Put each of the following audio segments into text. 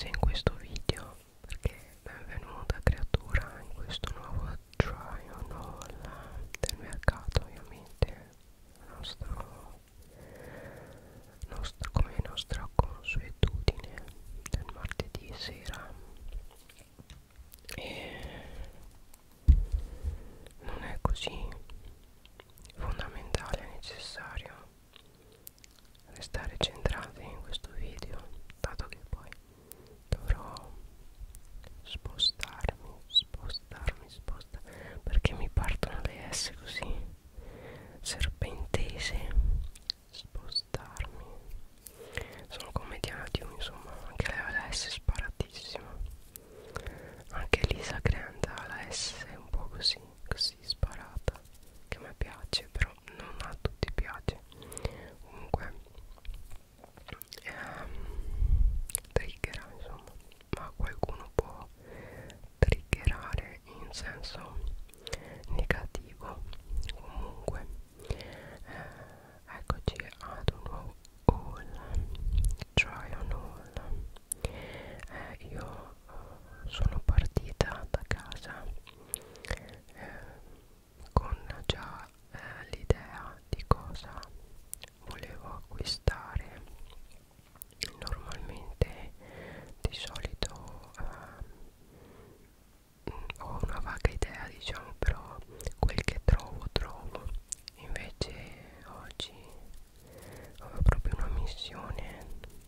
sorprese in questo video, perché benvenuta creatura in questo nuovo try on haul del mercato, ovviamente come nostra consuetudine del martedì sera. E non è così fondamentale, necessario restare centrati in questo video, dato che poi dovrò spostarmi, perché mi partono le S così serpentese. Spostarmi, sono come Diana Dio, insomma, anche lei ha la S sparatissima, anche Lisa Grant ha la S un po' così sparata, che a me piace, però non a tutti piace. Comunque triggera, insomma, ma qualcuno può triggerare in senso negativo. Comunque eccoci ad un nuovo haul, try on haul. Io sono partita da casa con già l'idea di cosa volevo acquistare. Normalmente di solito ho una vaga idea, diciamo, però quel che trovo. Invece oggi ho proprio una missione,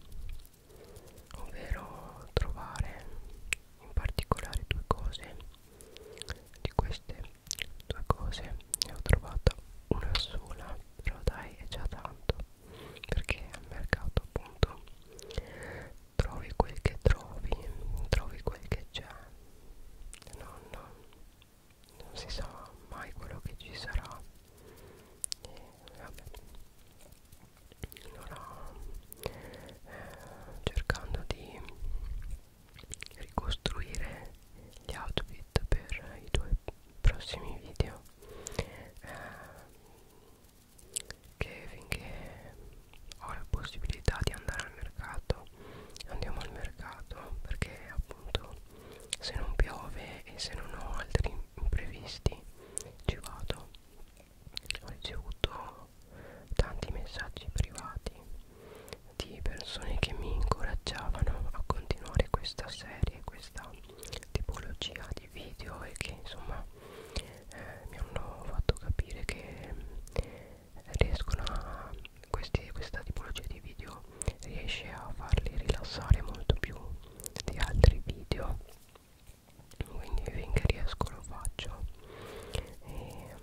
ovvero trovare in particolare due cose. Di queste due cose ne ho trovata una sola, però dai, è già tanto, perché al mercato appunto trovi quel che trovi quel che c'è, non si sa mai quello che ci sarà. E vabbè, allora cercando di ricostruire gli outfit per i due prossimi video, che finché ho la possibilità di andare al mercato andiamo al mercato, perché appunto se non piove e se non ho altri imprevisti ci vado. Ho ricevuto tanti messaggi privati di persone che mi incoraggiavano a continuare questa serie, questa tipologia di video, e che insomma mi hanno fatto capire che riescono a questa tipologia di video riesce a farli rilassare molto più di altri video, quindi finché riesco lo faccio. E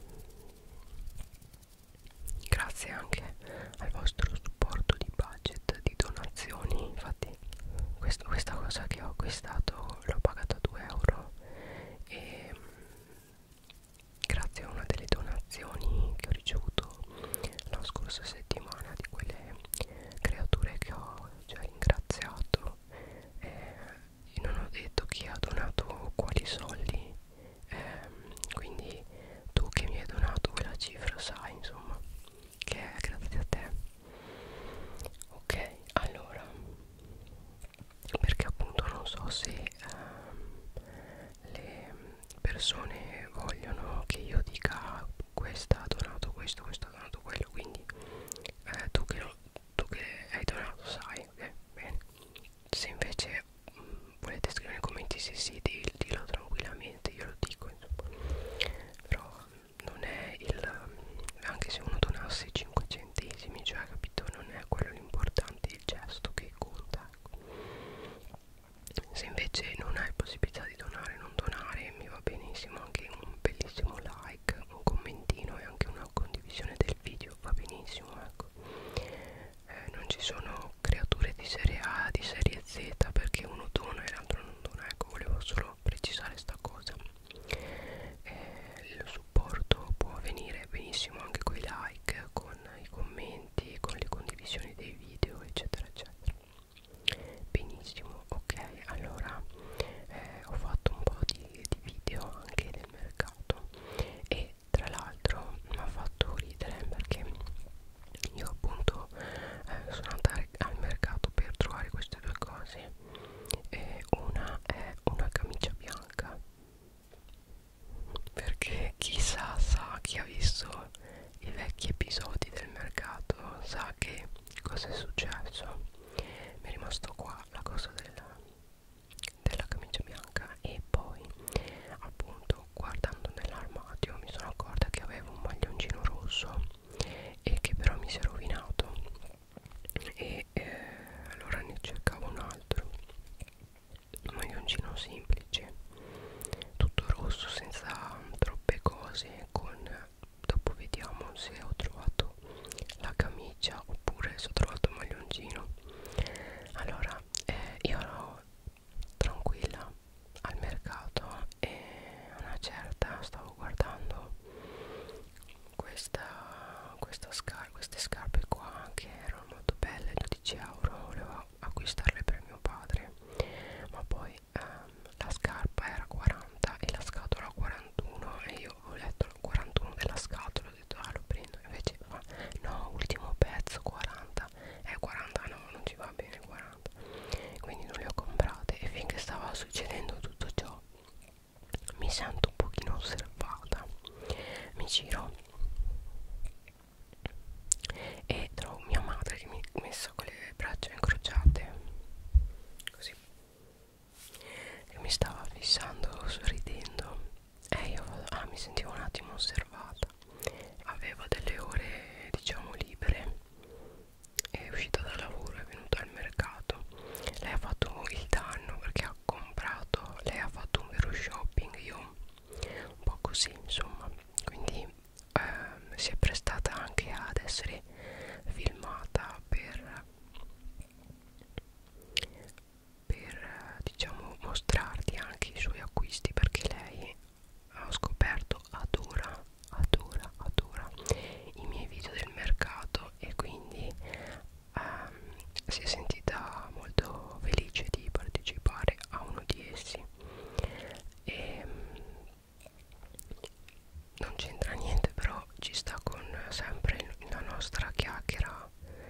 grazie anche al vostro supporto di budget, di donazioni. Infatti questa cosa che ho acquistato l'ho pagata 2 euro, e grazie a una delle donazioni che ho ricevuto la scorsa settimana di quelle creature che ho già ringraziato, io non ho detto chi ha donato quali soldi, quindi tu che mi hai donato quella cifra sai insomma che è grazie a te. Ok, allora, perché appunto non so se le persone vogliono che io dica questa ha donato questo, questo ha donato quello, quindi tu che hai donato sai, ok? Bene. Se invece volete scrivere nei commenti sì sì, dillo tranquillamente, io lo dico insomma. Però non è anche se uno donasse 5 centesimi, cioè, capito, non è quello l'importante, il gesto che conta, ecco. Se invece non hai possibilità di donare, non donare, mi va benissimo, anche un bellissimo like, un commentino e anche una condivisione del video va benissimo, ecco. Non ci sono creature di serie A, di serie Z, perché uno dona e l'altro non dona, ecco, volevo solo precisare sta cosa. Il supporto può avvenire benissimo anche con i like, con i commenti, con le condivisioni dei video, eccetera eccetera. Benissimo, ok, allora ho fatto un po' di video anche del mercato, e tra l'altro mi ha fatto ridere perché io appunto sono andata succedendo tutto ciò mi sento un pochino osservata, mi giro e trovo mia madre che mi ha messo con le braccia incrociate così, che mi stava fissando sorridendo, e io mi sentivo un attimo osservata. Avevo delle ore diciamo libere, è uscita dal lavoro, è venuta al mercato. Lei ha fatto il danno perché ha comprato, lei ha fatto un vero shopping, io un po' così insomma, quindi si è prestata anche ad essere filmata per diciamo mostrarti anche i suoi acquisti, perché lei, ho scoperto, adora i miei video del mercato, e quindi si è sentita molto felice di partecipare a uno di essi. E non c'entra niente, però ci sta con sempre la nostra chiacchiera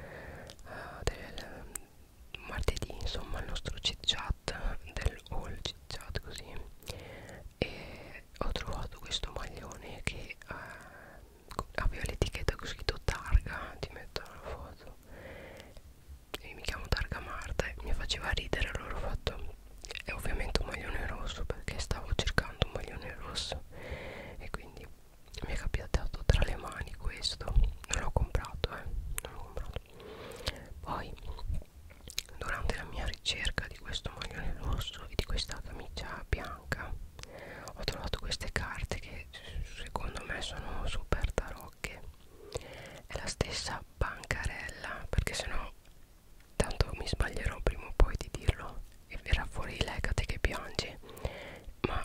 del martedì, insomma il nostro chit chat del haul chit chat così. E ho trovato questo maglione che aveva l'etichetta con scritto Targa, ti metto una foto, e mi chiamo Targa Marta, e mi faceva ridere, allora ho fatto, è ovviamente un maglione rosso perché stavo cercando un maglione rosso, e quindi mi è capitato tra le mani questo, non l'ho comprato, non l'ho comprato. Poi durante la mia ricerca di questo maglione rosso e di questa camicia bianca ho trovato queste carte che secondo me sono super tarocche. È la stessa bancarella, perché sennò tanto mi sbaglierò prima o poi di dirlo e verrà fuori l'Ecate che piange, ma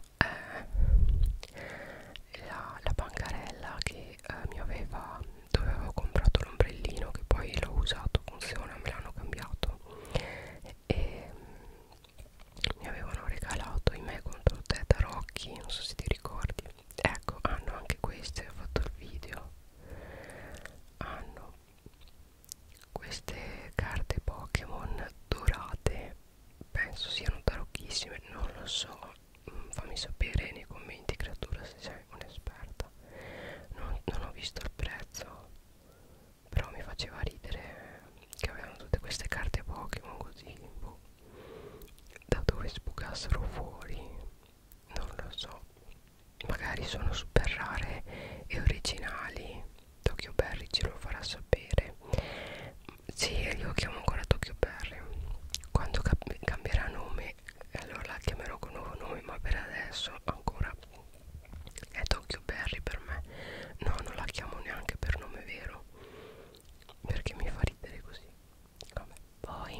la bancarella che mi aveva, dove avevo comprato l'ombrellino, che poi l'ho usato, funziona, me l'hanno cambiato, e mi avevano regalato i me contro te tarocchi, non so se ti ricordi. Ecco, hanno anche queste, ho fatto il video, hanno queste carte Pokémon dorate, penso siano tarocchissime, non lo so, fammi sapere nei commenti creatura se sei un'esperta. Non ho visto il prezzo, però mi faceva ridere che avevano tutte queste carte Pokémon così, boh, da dove sbucassero fuori, non lo so, magari sono super rare e originali. Tokyo Berry ce lo farà sapere. Sì, io chiamo ancora Tokyo Berry, quando cambierà nome allora la chiamerò con nuovo nome, ma per adesso ancora è Tokyo Berry per me. No, non la chiamo neanche per nome vero perché mi fa ridere così. Vabbè, poi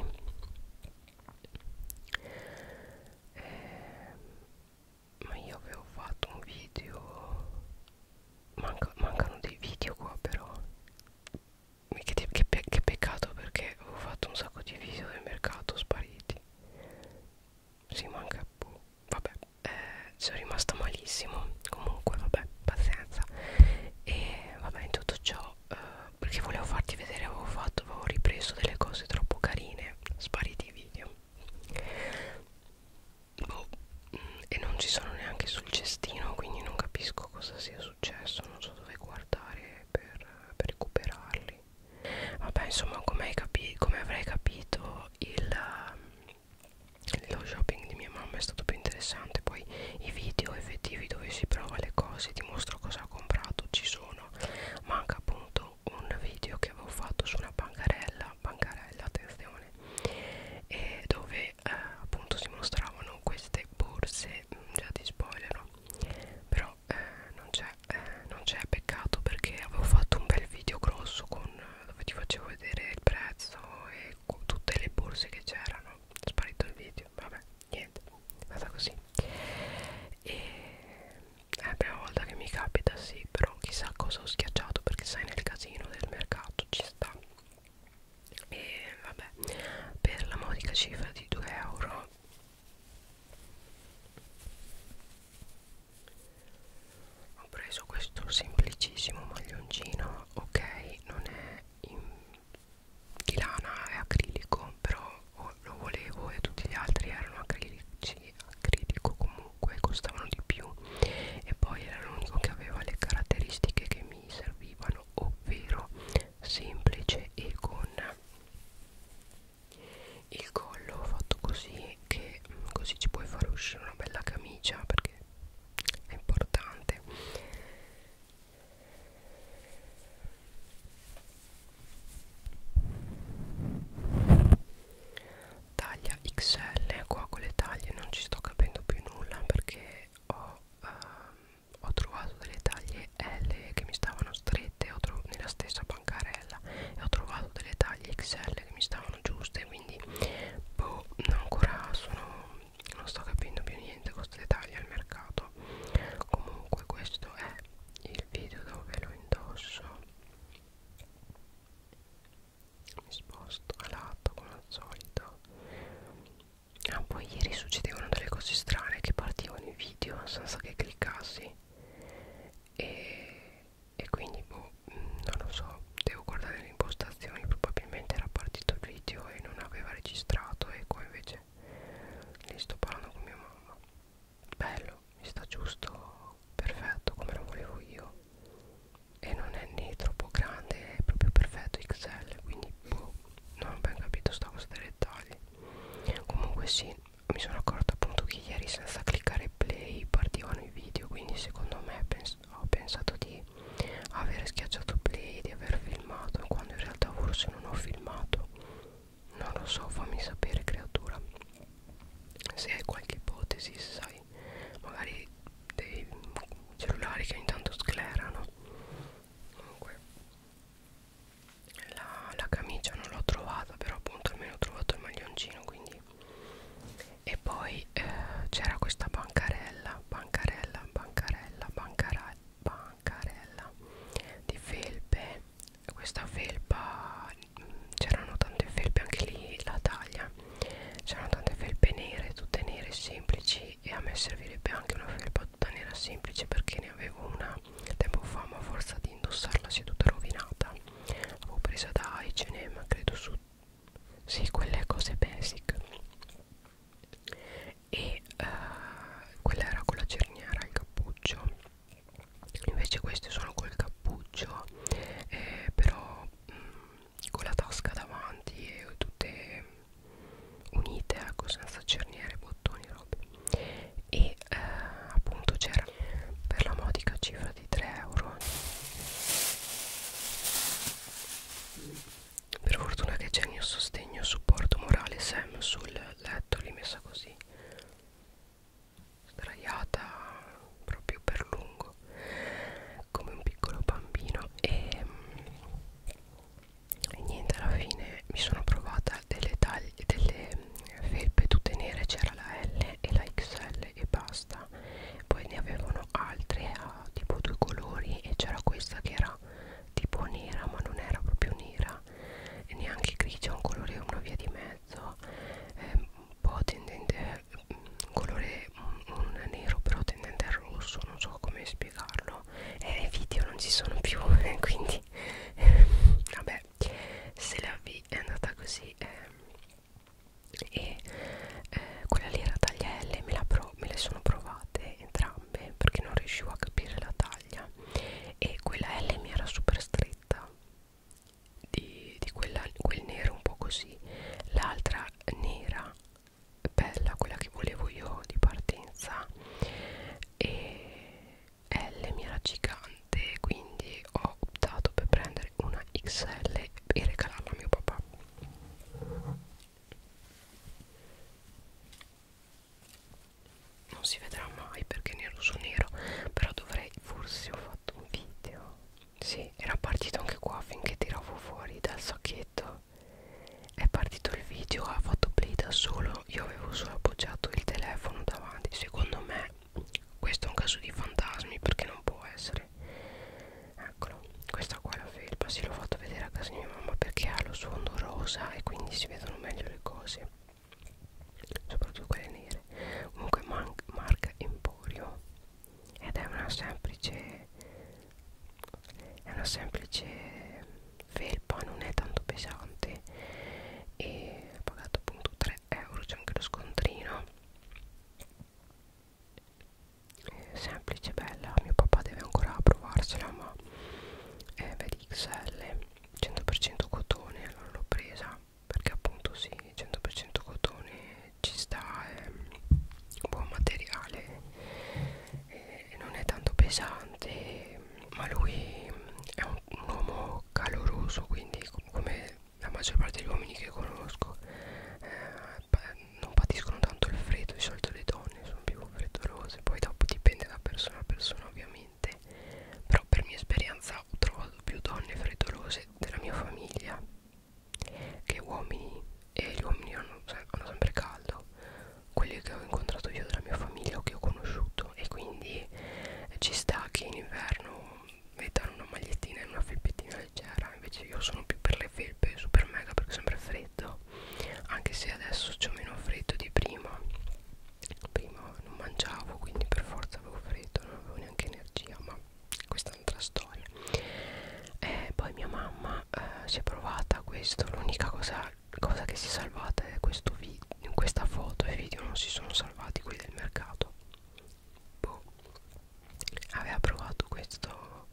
ma io avevo fatto un video, mancano dei video qua però, che peccato, perché avevo fatto un sacco di video del mercato spariti. Si manca, boh, vabbè, sono rimasta malissimo, comunque vabbè, pazienza. E vabbè, in tutto ciò perché volevo farti vedere, avevo ripreso delle cose troppo carine, spariti i video, boh, e non ci sono neanche sul cestino, quindi non capisco cosa sia successo, non so dove guardare per recuperarli. Vabbè, insomma, come avrei capito, lo shopping di mia mamma è stato più interessante. Poi i video effettivi dove si prova le cose, ti mostro cosa ho comprato, ci sono. Manca appunto un video che avevo fatto su una bancarella, attenzione, e dove appunto si mostravano queste borse, già ti spoilerò, però non c'è peccato, perché avevo fatto un bel video grosso dove ti facevo vedere il prezzo e tutte le borse che c'erano. È sparito il video, vabbè, niente, vada così. E è la prima volta che mi capita, sì, però chissà cosa ho schiacciato, perché sai, nel casino del mercato ci sta. E vabbè, per la modica cifra di 2 euro ho preso questo semplicissimo maglioncino, ok, non è di lana, è acrilico, però lo volevo e tutti gli altri erano acrilici comunque sì, mi sono accorta appunto che ieri senza cliccare play partivano i video, quindi secondo me ho pensato di aver schiacciato play, di aver filmato, quando in realtà forse non ho filmato. Non lo so, fammi sapere creatura se hai qualche ipotesi, sai, magari dei cellulari che intanto sclerano. Comunque la camicia non l'ho trovata, però appunto almeno ho trovato il maglioncino, quindi. E poi c'era questa bancarella di felpe. Questa felpa, c'erano tante felpe anche lì, la taglia, c'erano tante felpe nere, tutte nere semplici, e a me servirebbe anche una felpa tutta nera semplice, perché ne avevo una tempo fa, ma a forza di indossarla si è tutta rovinata. L'avevo presa da H&M, credo, su, sì, quelle cose basic. E quella era con la cerniera, il cappuccio. Invece queste sono col cappuccio, però con la tasca davanti e tutte unite, ecco, senza cerniere, bottoni, robe. E appunto c'era per la modica cifra di 3 euro. Per fortuna che c'è il mio sostegno, supporto morale Sam sul letto, lì messa così, sdraiata proprio per lungo, come un piccolo bambino. E niente, alla fine mi sono provata delle taglie, delle felpe tutte nere, c'era la L e la XL e basta. Poi ne avevano altre a tipo 2 colori, e c'era questa che era tipo nera ma non era proprio nera e neanche grigia, un colore, una via di mezzo, un po' tendente, un colore, un nero però tendente al rosso, non so come spiegarlo, e i video non ci sono più quindi vabbè, se la vi è andata così. E quella lì era taglia L, me le sono provate entrambe perché non riuscivo a capire la taglia, e quella L mi era super stretta di quel nero un po' così, l'altra nera bella, quella che volevo io di partenza, e L mi era gigante, quindi ho optato per prendere una XL e regalarla a mio papà. Non si vedrà mai perché è nero su nero, però dovrei, forse ho fatto un video, sì, era partito anche qua finché tiravo fuori dal sacchetto, è partito il video, ha fatto play da solo, io avevo solo appoggiato il telefono davanti. Secondo me questo è un caso di fantasmi, perché non può essere. Eccolo, questa qua è la felpa, sì, l'ho fatto vedere a casa di mia mamma perché ha lo sfondo rosa e quindi si vedono meglio le cose, soprattutto quelle nere. Comunque marca Emporio, ed è una semplice felpa, non è tanto pesante, e ho pagato appunto 3 euro, c'è anche lo scontrino. Semplice, bella, mio papà deve ancora provarsela, ma vedi, XL 100% cotone, allora l'ho presa perché appunto sì, 100% cotone ci sta, è un buon materiale, non è tanto pesante, ma lui è un uomo caloroso, quindi come la maggior parte degli uomini che conosco, non patiscono tanto il freddo. Di solito le donne sono più freddolose, poi dopo dipende da persona a persona ovviamente, però per mia esperienza ho trovato più donne freddolose della mia famiglia che uomini, e gli uomini hanno sempre caldo, quelli che ho incontrato io della mia famiglia o che ho conosciuto, e quindi ci sta che in inverno mettano una magliettina e una felpettina leggera. Invece io sono più per le felpe super mega perché è sempre freddo, anche se adesso c'ho meno freddo di prima. Prima non mangiavo, quindi per forza avevo freddo, non avevo neanche energia, ma questa è un'altra storia. Poi mia mamma si è provata questo, l'unica cosa che si è salvata è questo video, in questa foto. I video non si sono salvati, quelli del mercato. Boh, aveva provato questo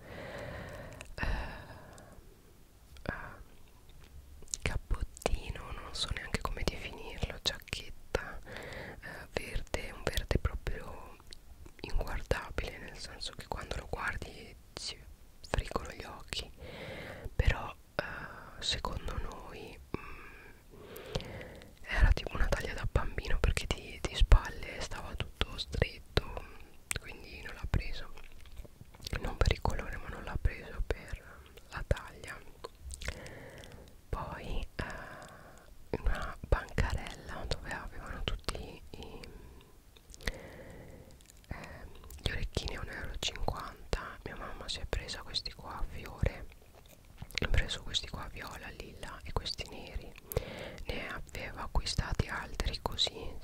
cappottino, non so neanche come definirlo, giacchetta,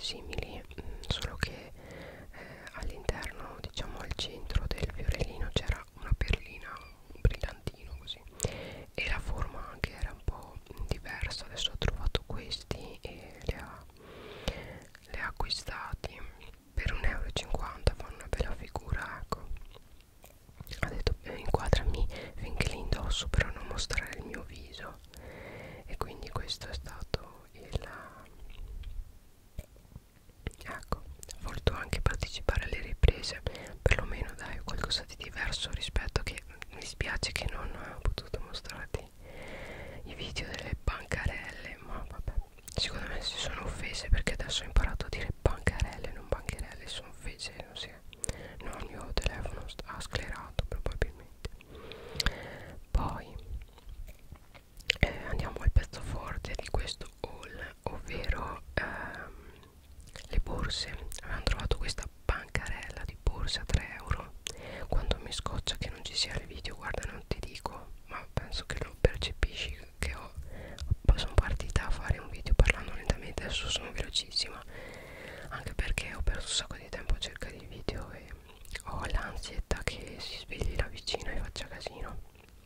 simili, solo che all'interno, diciamo al centro del fiorellino c'era una perlina, un brillantino così, e la forma anche era un po' diversa. Adesso ho trovato questi e li ha acquistati per 1,50 €, fanno una bella figura, ecco. Ha detto inquadrami finché li indosso, però non mostrare il mio viso, e quindi questo è stato ecco, ho voluto anche partecipare alle riprese, perlomeno dai, qualcosa di diverso rispetto che mi spiace che non ho potuto mostrarti i video delle bancarelle, ma vabbè, secondo me si sono offese perché adesso ho imparato a dire bancarelle, non bancherelle, sono offese, non si è. No, il mio telefono ha sclerato probabilmente. Poi andiamo al pezzo forte di questo haul, ovvero le borse. Avevamo trovato questa bancarella di borse a 3 €. Quando mi scoccia che non ci sia il video, guarda, non ti dico, ma penso che lo percepisci che sono partita a fare un video parlando lentamente, adesso sono velocissima, anche perché ho perso un sacco di tempo a cercare i video e ho l'ansietta che si svegli la vicina e faccia casino.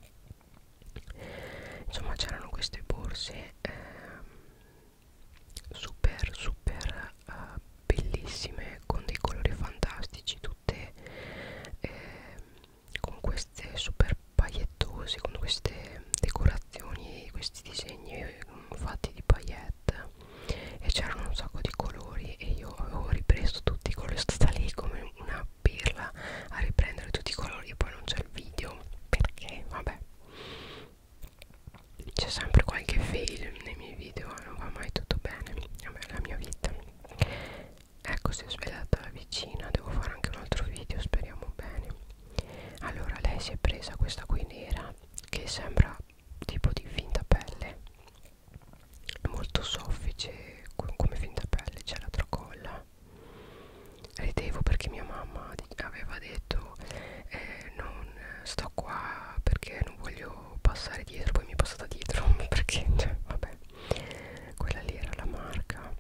Insomma, c'erano queste borse super bellissime, con dei colori fantastici, tutte con queste super paillettose, con queste decorazioni, questi disegni fatti di paillette, e c'erano un sacco di colori e io avevo ripreso tutti i colori, sono stata lì come una pirla a riprendere tutti i colori e poi non c'è il video perché vabbè, c'è sempre qualche fail nei miei video, non va mai tutto bene, vabbè, la mia vita. Ecco, si è svegliata la vicina, devo fare anche un altro video, speriamo bene. Allora, lei si è presa questa qui nera che sembra tipo di finta pelle, è molto soffice come finta pelle, c'è la tracolla. Ridevo perché mia mamma aveva detto non sto qua perché non voglio passare dietro, poi mi è passata dietro perché cioè, vabbè, quella lì era la marca,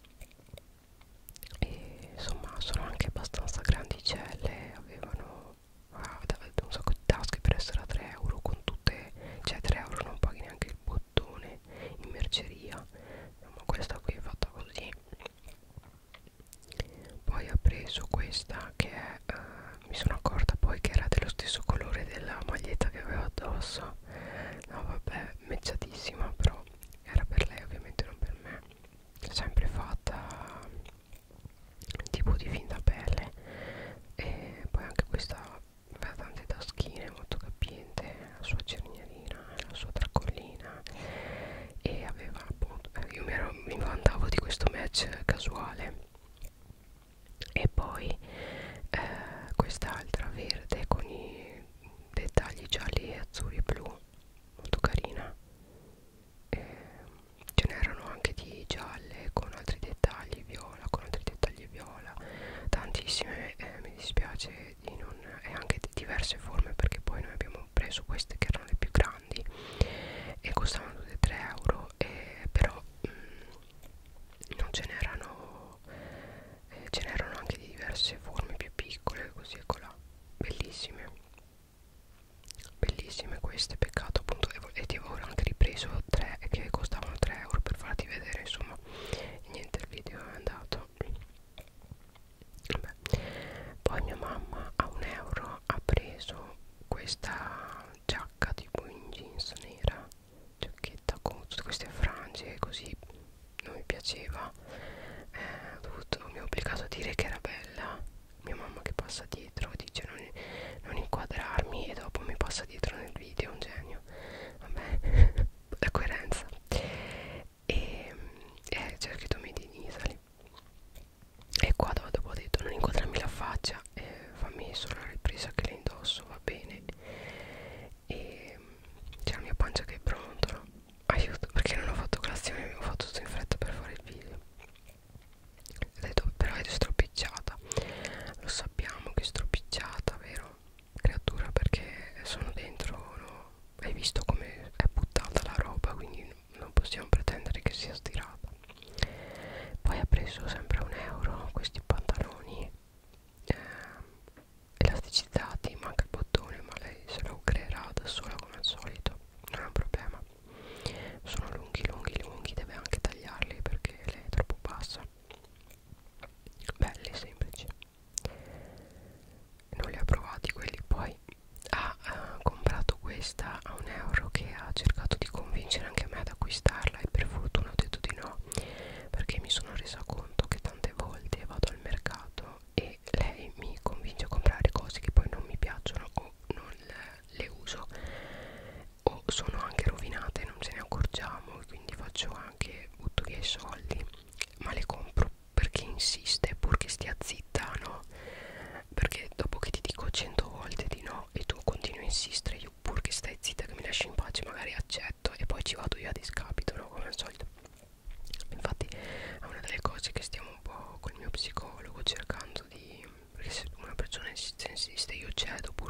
e insomma sono anche abbastanza grandicelle, avevano un sacco di tasche per essere a 3 € con tutte, cioè 3 € non paghi neanche il bottone in merceria, ma questa qui è fatta così. Poi ha preso questa che è, mi sono accorta poi che era dello stesso colore della maglietta che avevo addosso, no vabbè, mecciatissima, però era per lei ovviamente, non per me, sempre fatta tipo di finta pelle. E poi anche questa aveva tante taschine, molto capiente, la sua cerniera, la sua tracollina, e aveva appunto, io mi vantavo di questo match casuale. E poi quest'altra verde con i dettagli gialli, azzurri e blu, molto carina. Ce n'erano anche di gialle con altri dettagli viola, con altri dettagli viola, tantissime. Mi dispiace di non, e anche di diverse forme, perché poi noi abbiamo preso queste che erano le più grandi e costavano tutte 3 €, però non ce n'erano, ce n'erano anche di diverse forme più piccole, così eccola, bellissime, bellissime queste, peccato appunto, e ti avevo anche ripreso 3 che costavano 3 € per farti vedere, insomma, e niente, il video è andato. Vabbè. Poi mia mamma a 1 € ha preso questa giacca tipo in jeans nera, giacchetta con tutte queste frange così, non mi piaceva, mi ha obbligato a dire che era bella. Mia mamma che passa dietro dice non inquadrarmi, e dopo mi passa dietro nel video, un genio, vabbè. La coerenza. E c'è scritto Made in Italy, e qua dopo ho detto non inquadrarmi la faccia, fammi solo la ripresa che le indosso, va bene. E c'è la mia pancia che brontola, aiuto, perché non ho fatto colazione, avevo fatto tutto in fretta per fare il video. Ho detto però è stropicciata, lo sappiamo che è stropicciata, vero creatura, perché sono dentro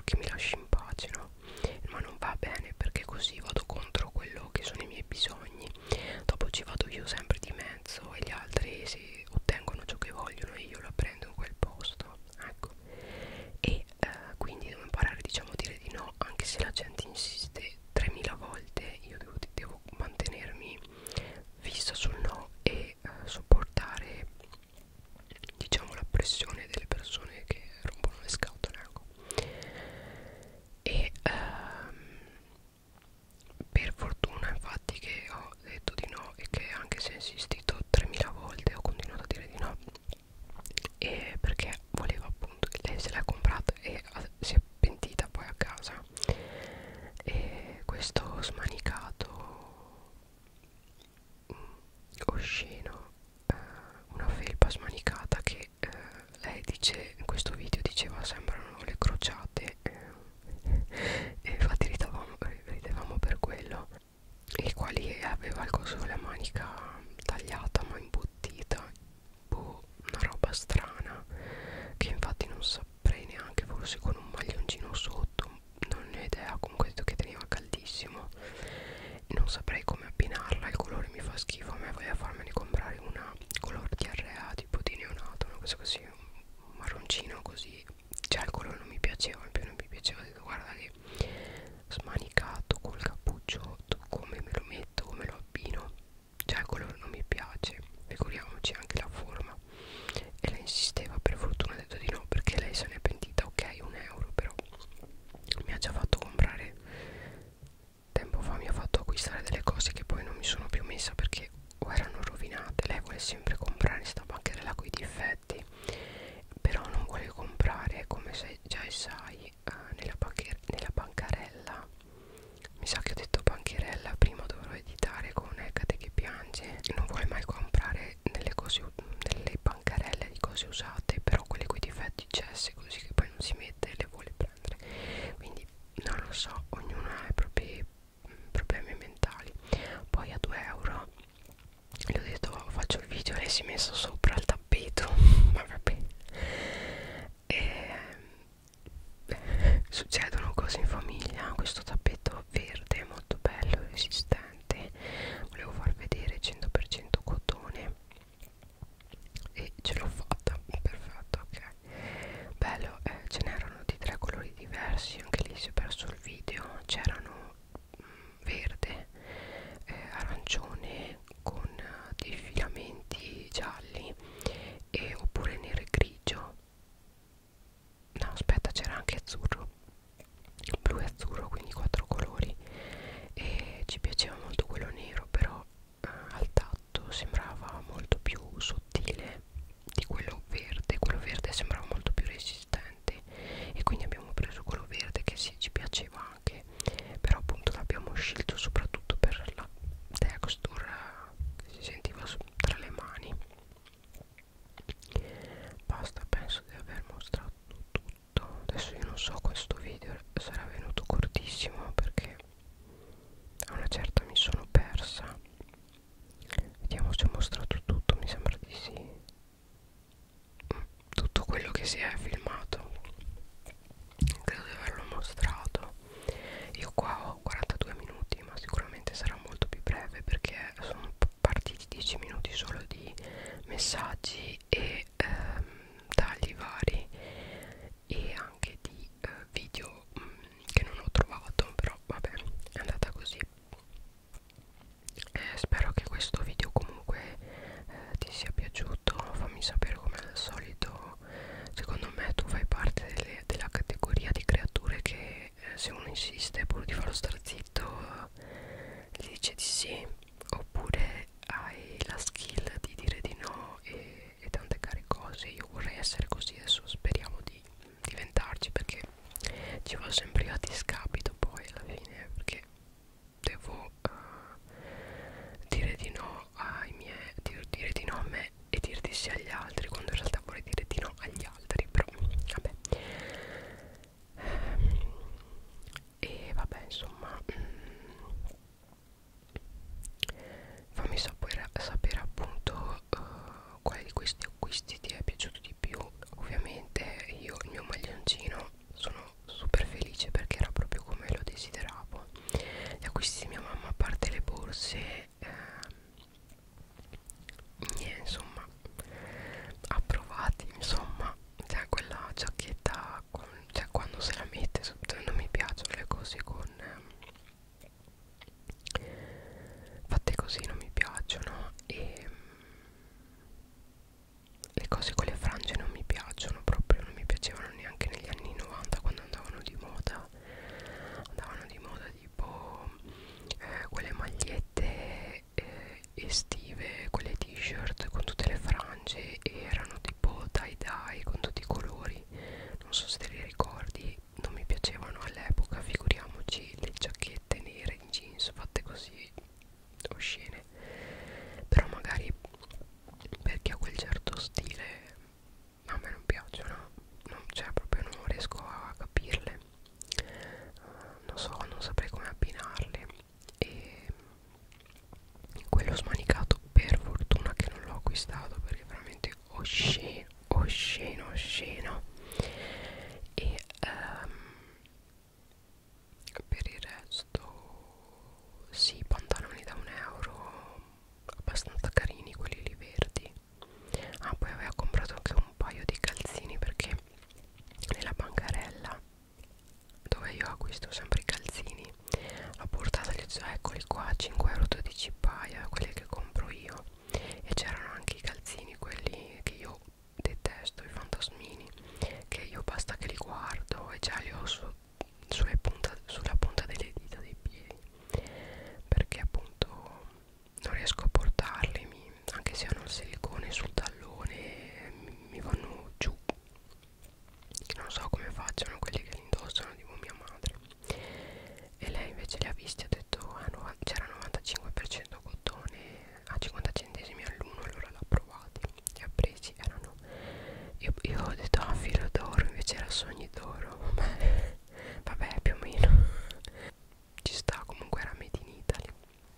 che mi lasci in pace, no? Ma non va bene, perché così vado contro quello che sono i miei bisogni. Dopo ci vado io sempre di mezzo e gli altri si ottengono ciò che vogliono e io la prendo in quel posto, ecco. E quindi devo imparare, diciamo, a dire di no, anche se la gente insiste 3000 volte. Io devo mantenermi fissa sul no e sopportare, diciamo, la pressione delle persone che rompono le scatole, ecco. E per fortuna infatti che ho detto di no e che anche se ho insistito 3000 volte ho continuato a dire di no, e perché voleva appunto, lei se l'ha comprata e si è pentita poi a casa. E questo smanicato osceno, una felpa smanicata che lei dice in questo video, diceva sembrano le crociate, e infatti ridevamo per quello. E quali aveva il coso con la manica tagliata ma imbottita, boh, una roba strana che infatti non saprei neanche, forse con un maglioncino sotto, non ne ho idea. Comunque detto che teneva caldissimo e non saprei come abbinarla, il colore mi fa schifo. A me voleva farmene comprare una color diarrea tipo di neonato, una cosa così, un marroncino così, cioè il colore non mi piaceva, in più non mi piaceva. Ho detto guarda che smanicato col cappuccio, come me lo metto, come lo abbino, cioè il colore non mi piace, figuriamoci anche la forma. E lei insisteva, per fortuna ho detto di no perché lei se n'è pentita. Ok, €1, però mi ha già fatto comprare, tempo fa mi ha fatto acquistare delle cose che poi non mi sono più messa perché o erano rovinate. Lei vuole sempre comprare sta bancarella con i difetti, però non vuole comprare, come se già sai, nella bancarella, mi sa che ho detto bancherella prima, dovrò editare con Ecate che piange, e non vuole mai comprare nelle cose, nelle bancarelle di cose usate, però quelle con i difetti cesse, così che poi non si mette e le vuole prendere. Quindi non lo so, ognuno ha i propri problemi mentali. Poi a €2 le ho detto faccio il video, lei si è messa sopra il tappeto ma vabbè. E succedono cose in famiglia. Questo tappeto verde molto bello e resistente volevo far vedere, 100% cotone, e ce l'ho fatta, perfetto, ok, bello. Ce n'erano di 3 colori diversi, anche lì si è perso il video. C'erano verde, arancione con dei filamenti gialli, e oppure nero e grigio. No, aspetta, c'era anche azzurro, blu e azzurro, quindi 4 colori. E ci piaceva molto quello nero, però al tatto sembrava molto più sottile di quello verde. Quello verde sembrava molto più resistente e quindi abbiamo preso quello verde che sì, ci piaceva anche, però appunto l'abbiamo scelto soprattutto per la texture che si sentiva tra le mani. Basta, penso di aver mostrato tutto. Adesso io non so, questo video sarà venuto cortissimo perché a una certa mi sono persa. Vediamo se ho mostrato tutto, mi sembra di sì. Tutto quello che si è filmato credo di averlo mostrato. Io qua ho 42 minuti, ma sicuramente sarà molto più breve perché sono partiti 10 minuti solo di messaggi e tagli vari, e anche di video che non ho trovato, però vabbè, è andata così. Spero che questo video comunque ti sia piaciuto. Fammi sapere, come al solito. Secondo me tu fai parte della categoria di creature che se uno insiste pur di farlo star zitto gli dice di sì, oppure hai la skill di dire di no e acquistato, perché è veramente osceno, osceno, osceno. E per il resto sì, pantaloni da 1 euro abbastanza carini, quelli lì verdi. Ah, poi aveva comprato anche un paio di calzini, perché nella bancarella dove io acquisto sempre i calzini l'ho portata e gli ho detto eccoli qua, 5,12 euro paia, quelli che compro io. E c'erano anche i calzini, quelli che io detesto, i fantasmini, che io basta che li guardo e già li ho sulla punta delle dita dei piedi, perché appunto non riesco a portarli, anche se hanno il silicone sul tallone mi vanno giù, non so come facciano quelli che li indossano, tipo mia madre. E lei invece li ha visti e ha detto c'era 95% cotone a 50 centesimi all'uno, allora l'ha provati, li ha presi, erano io ho detto ah, filo d'oro, invece era sogni d'oro. Vabbè, più o meno ci sta, comunque era made in Italy.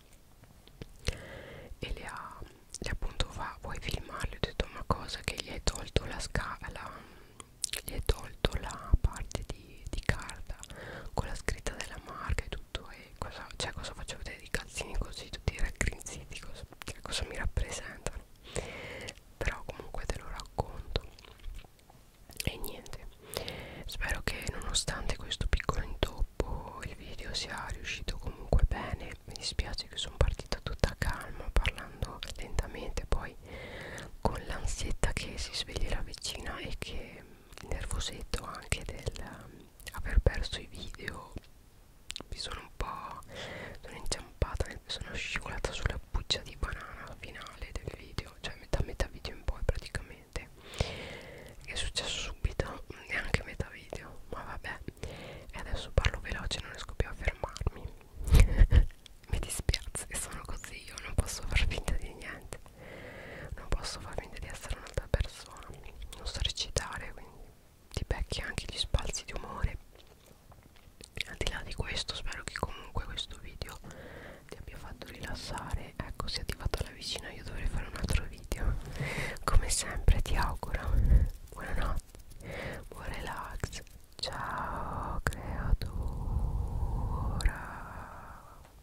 E le appunto fa, vuoi filmarli? Ho detto ma cosa, che gli hai tolto la scala, gli hai tolto la parte di carta con la scritta della marca e tutto, e cosa, cioè cosa faccio vedere i calzini così tutti raggrinziti, cosa mi rappresentano? Però comunque te lo racconto. E niente, spero che nonostante questo piccolo intoppo il video sia riuscito comunque bene. Mi dispiace che sono partita tutta calma parlando lentamente, poi con l'ansietta che si svegli la vicina e che il nervosetto anche del aver perso i video, mi sono un po' inciampata, sono scivolata sulla buccia di banana finale del video, cioè metà video in poi praticamente, che è successo subito, neanche metà video, ma vabbè. E adesso parlo veloce, non riesco più a fermarmi. Mi dispiace, sono così, io non posso far finta di niente, non posso far finta di essere un'altra persona, non so recitare, quindi ti becchi anche gli spalzi di umore. Al di là di questo, spero che comunque questo video ti abbia fatto rilassare. Ecco, si è attivata la vicina, io dovrei fare un altro video. Come sempre ti auguro buonanotte.